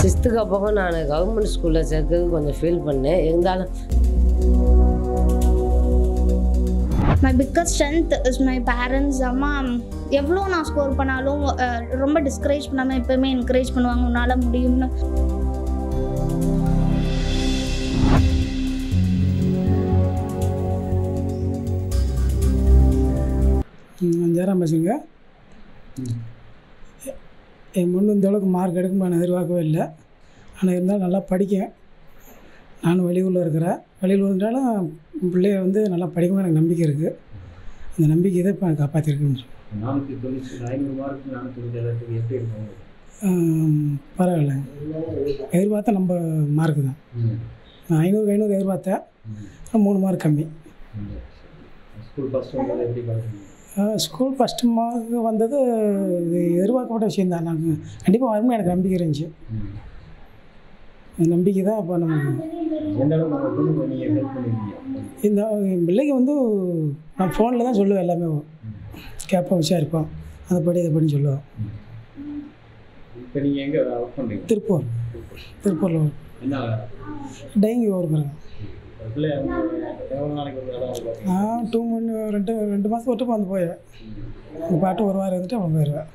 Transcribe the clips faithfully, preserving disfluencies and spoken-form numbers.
சிக்ஸ்த்துக்கு அப்புறம் நான் கவர்மெண்ட் ஸ்கூலில் சேர்க்கறது கொஞ்சம் ஃபீல் பண்ணேன். இருந்தாலும் my biggest strength is my parents. அம்மா எவ்வளோ நான் ஸ்கோர் பண்ணாலும் ரொம்ப டிஸ்கரேஜ் பண்ணாமல் எப்போயுமே என்கரேஜ் பண்ணுவாங்க, உன்னால் முடியும்னு. ஜெயராம் பேசுங்க. என் முன்னு இந்த அளவுக்கு மார்க் எடுக்கும் நான் எதிர்பார்க்கவே இல்லை. ஆனால் இருந்தாலும் நல்லா படிக்கேன். நானும் வெளியூரில் இருக்கிறேன். வெளியூர் இருந்தாலும் பிள்ளைய வந்து நல்லா படிக்கும் எனக்கு நம்பிக்கை இருக்குது. அந்த நம்பிக்கை தான் இப்போ காப்பாற்றிருக்குன்னு பரவாயில்ல. எதிர்பார்த்தா நம்ம மார்க்கு தான். நான் ஐநூறு ஐநூறு எதிர்பார்த்தேன். மூணு மார்க் கம்மி. ஸ்கூல் ஃபஸ்ட்டு மார்க் வந்தது இது எதிர்பார்க்கப்பட்ட விஷயந்தான். நாங்கள் கண்டிப்பாக வரும்னு எனக்கு நம்பிக்கை இருந்துச்சு. நம்பிக்கை தான் இப்போ நமக்கு இந்த பிள்ளைக்கு வந்து நான் ஃபோனில் தான் சொல்லுவேன். எல்லாமே கேட்போம், விசாரிப்போம், அதை படி இதை படின்னு சொல்லுவோம். திருப்பூர் திருப்பூரில் டைங்கி இருக்கிறேன். நான் டூ மணி ரெண்டு ரெண்டு மாதம் விட்டு வந்து போயிடுவேன். உங்கள் பாட்டு ஒரு வாரம் இருந்துட்டு அவன் போயிடுவேன்.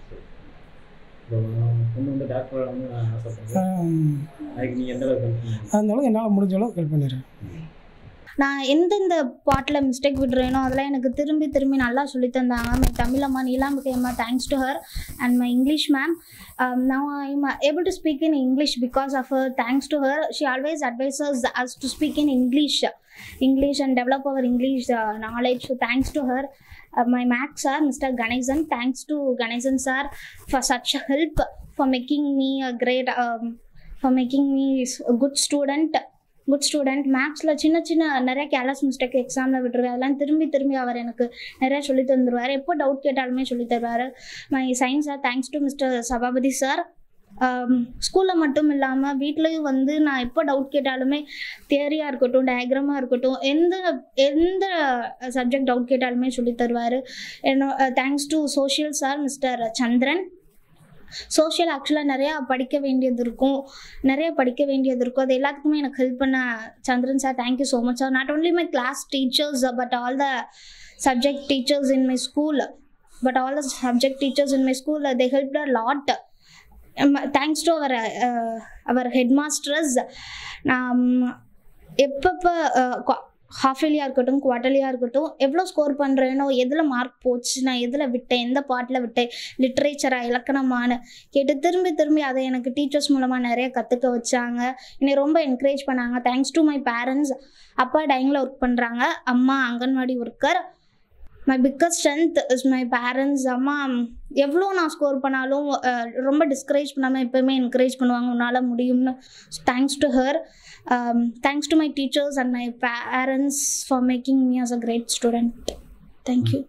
அதனால என்னால் முடிஞ்ச அளவுக்கு ஹெல்ப் பண்ணிடுறேன். நான் எந்தெந்த பாட்டில் மிஸ்டேக் விடுறேனோ அதெல்லாம் எனக்கு திரும்பி திரும்பி நல்லா சொல்லி தந்தாங்க. மை தமிழ் அம்மா நீலாம்பிகை அம்மா, thanks to her, and my English ma'am. now I'm able to speak in English because of her. Thanks to her, she always advises us to speak in English English and develop our English uh, knowledge. So thanks to her. Uh, my maths sir, Mister Ganesan, thanks to Ganesan sir for such help, for making me a great um, for making me a good student. Good student. மேக்ஸில் சின்ன சின்ன நிறைய careless mistake எக்ஸாமில் விட்டுருவேன். அதெல்லாம் திரும்பி திரும்பி அவர் எனக்கு நிறையா சொல்லி தந்துடுவார். எப்போ டவுட் கேட்டாலுமே சொல்லி தருவார். My science sir, thanks to mister Sabapathi sir. ஸ்கூலில் மட்டும் இல்லாமல் வீட்லேயும் வந்து நான் எப்போ டவுட் கேட்டாலுமே தியரியாக இருக்கட்டும், டயக்ராமாக இருக்கட்டும், எந்த எந்த சப்ஜெக்ட் டவுட் கேட்டாலுமே சொல்லி தருவார். என்ன thanks to social sir, mister Chandran. Social ஆக்சுவலாக நிறையா படிக்க வேண்டியது இருக்கும், நிறைய படிக்க வேண்டியது இருக்கும். அது எல்லாத்துக்குமே எனக்கு ஹெல்ப் பண்ண Chandran sir, thank you so much sir. Not only my class teachers but all the subject teachers in my school but all the subject teachers in my school they helped a lot. Thanks to our our head masters. நான் எப்பப்போ half இயர்லியாக இருக்கட்டும், குவார்டர்லியாக இருக்கட்டும், எவ்வளோ score பண்ணுறேனோ, எதில் mark போச்சு, நான் எதில் விட்டேன், எந்த பாட்டில் விட்டேன், லிட்ரேச்சராக இலக்கணமானு கேட்டு திரும்பி திரும்பி அதை எனக்கு டீச்சர்ஸ் மூலமாக நிறைய கற்றுக்க வச்சாங்க. என்னை ரொம்ப என்கரேஜ் பண்ணாங்க. Thanks to my parents. அப்பா டைங்கில் ஒர்க் பண்ணுறாங்க, அம்மா anganwadi worker. My biggest strength is my parents. அம்மா எவ்வளோ நான் ஸ்கோர் பண்ணாலும் ரொம்ப டிஸ்கரேஜ் பண்ணாமல் எப்போயுமே என்கரேஜ் பண்ணுவாங்க, உன்னால் முடியும்னு. Thanks to her. Um, thanks to my teachers and my parents for making me as a great student. Thank you.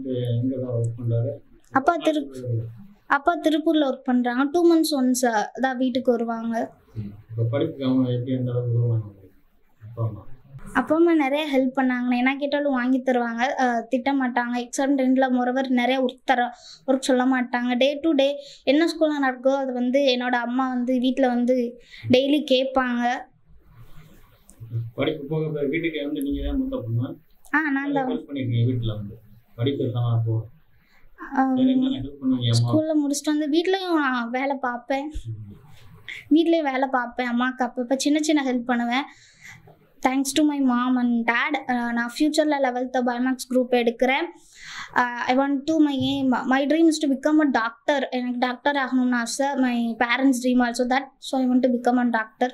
அப்பா திரு அப்பா திருப்பூரில் ஒர்க் பண்ணுறாங்க. டூ மந்த்ஸ் ஒன்ஸ் தான் வீட்டுக்கு வருவாங்க. அப்பா அம்மா நிறைய ஹெல்ப் பண்ணாங்க. என்ன கேட்டாலும் வாங்கி தருவாங்க, திட்ட மாட்டாங்க. எக்ஸாம் டைமில் மொரவர் நிறைய ஒர்க் தர ஒர்க் சொல்ல மாட்டாங்க. டே டு டே என்ன ஸ்கூலில் நடக்கோ அது வந்து என்னோட அம்மா வந்து வீட்டில் வந்து டெய்லி கேட்பாங்க. படிப்பு போக வீட்டுக்கு வந்து நீங்க தான் மூத்த பொண்ணு. ஆ நான் தான் ஹெல்ப் பண்ணிருக்கீங்க வீட்ல வந்து படிப்பு தான். அப்போ ஸ்கூல்ல முடிச்சுட்டு வந்து வீட்லயும் நான் வேலை பார்ப்பேன். வீட்லயும் வேலை பார்ப்பேன். அம்மாவுக்கு அப்பப்போ சின்ன சின்ன ஹெல்ப் பண்ணுவேன். Thanks to my mom and dad. நான் ஃபியூச்சரில் லெவல்த்து பயோமேக்ஸ் குரூப் எடுக்கிறேன். I want to my aim my dream is to become a doctor. எனக்கு டாக்டர் ஆகணும்னு ஆசை. My parents dream also that. So I want to become a doctor.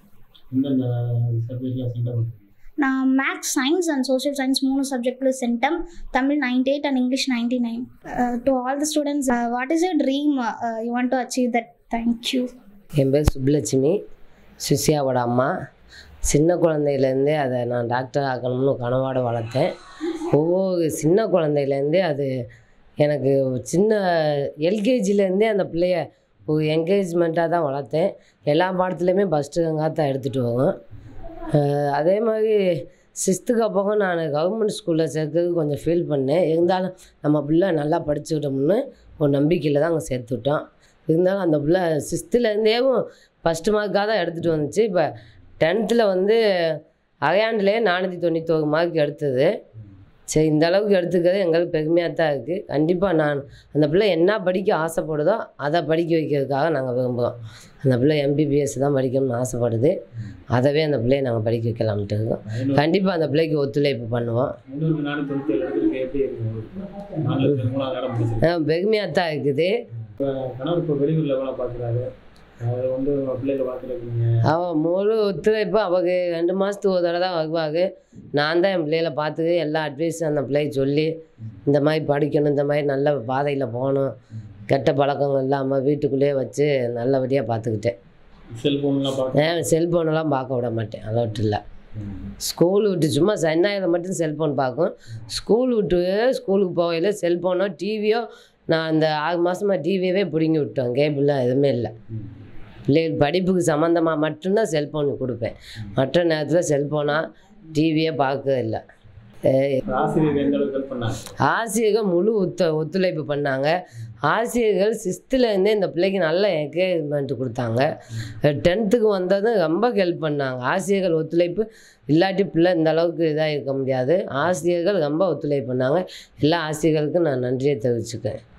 நான் maths, science and social science மூணு சப்ஜெக்டில் centum. Tamil ninety eight and English ninety nine. To all the students, what is your dream you want to achieve that? Thank you. என் பேர் சுப்புலட்சுமி, சுசியாவோட அம்மா. சின்ன குழந்தையிலேருந்தே அதை நான் doctor ஆக்கணும்னு கனவோடு வளர்த்தேன். ஒவ்வொரு சின்ன குழந்தையிலேருந்தே அது எனக்கு சின்ன எல்கேஜிலேருந்தே அந்த பிள்ளைய ஒரு என்கரேஜ்மெண்ட்டாக தான் வளர்த்தேன். எல்லா பாடத்துலையுமே ஃபஸ்ட்டு ரேங்காக தான் எடுத்துகிட்டு போவேன். அதே மாதிரி சிக்ஸ்த்துக்கு அப்புறம் நான் கவர்மெண்ட் ஸ்கூலில் சேர்க்கறது கொஞ்சம் ஃபீல் பண்ணேன். இருந்தாலும் நம்ம பிள்ளை நல்லா படிச்சுக்கிட்டோம்னு ஒரு நம்பிக்கையில் தான் அங்கே சேர்த்து விட்டோம். இருந்தாலும் அந்த பிள்ளை சிக்ஸ்த்துலேருந்தேவும் ஃபஸ்ட்டு மார்க்காக தான் எடுத்துகிட்டு வந்துச்சு. இப்போ டென்த்தில் வந்து அரையாண்டுலேயே நானூற்றி தொண்ணூத்தொரு மார்க் எடுத்தது. சரி, இந்த அளவுக்கு எடுத்துக்கிறது எங்களுக்கு பெருமையாக தான் இருக்குது. கண்டிப்பாக நான் அந்த பிள்ளை என்ன படிக்க ஆசைப்படுதோ அதை படிக்க வைக்கிறதுக்காக நாங்கள் விரும்புகிறோம். அந்த பிள்ளை எம்பிபிஎஸ் தான் படிக்கணும்னு ஆசைப்படுது. அதவே அந்த பிள்ளையை நாங்கள் படிக்க வைக்கலாம்ட்டு இருக்கோம். கண்டிப்பாக அந்த பிள்ளைக்கு ஒத்துழைப்பு பண்ணுவோம். பெருமையாக தான் இருக்குது. அவன் முழு ஒத்துழைப்பு அவங்க ரெண்டு மாதத்துக்கு ஒரு தடவை தான் வருவாங்க. நான் தான் என் பிள்ளைகளை பார்த்துக்கு எல்லா அட்வைஸும் அந்த பிள்ளைக்கு சொல்லி, இந்த மாதிரி படிக்கணும், இந்த மாதிரி நல்ல பாதையில் போகணும், கெட்ட பழக்கங்கள் இல்லாமல் வீட்டுக்குள்ளேயே வச்சு நல்லபடியாக பார்த்துக்கிட்டேன். செல்ஃபோன்லாம் பார்க்க செல்ஃபோனெல்லாம் பார்க்க விட மாட்டேன். அலோட்டு இல்லை. ஸ்கூல் விட்டு சும்மா சனியாயிரம் மட்டும் செல்ஃபோன் பார்க்கும். ஸ்கூல் விட்டு ஸ்கூலுக்கு போகையில் செல்ஃபோனோ டிவியோ நான் அந்த ஆறு மாதமாக டிவியவே பிடுங்கி விட்டோம். கேபிள்லாம் எதுவுமே இல்லை. பிள்ளைகள் படிப்புக்கு சம்மந்தமாக மட்டும்தான் செல்ஃபோன் கொடுப்பேன். மற்ற நேரத்தில் செல்ஃபோனாக டிவியே பார்க்க இல்லை. ஆசிரியர்கள் முழு ஒத்து ஒத்துழைப்பு பண்ணாங்க. ஆசிரியர்கள் சிக்ஸ்த்துலேருந்தே இந்த பிள்ளைக்கு நல்ல என்கரேஜ்மெண்ட் கொடுத்தாங்க. டென்த்துக்கு வந்ததும் ரொம்ப ஹெல்ப் பண்ணாங்க. ஆசிரியர்கள் ஒத்துழைப்பு இல்லாட்டி பிள்ளை இந்த அளவுக்கு இதாக இருக்க முடியாது. ஆசிரியர்கள் ரொம்ப ஒத்துழைப்பு பண்ணாங்க. எல்லா ஆசிரியர்களுக்கும் நான் நன்றியை தெரிவிச்சுக்கேன்.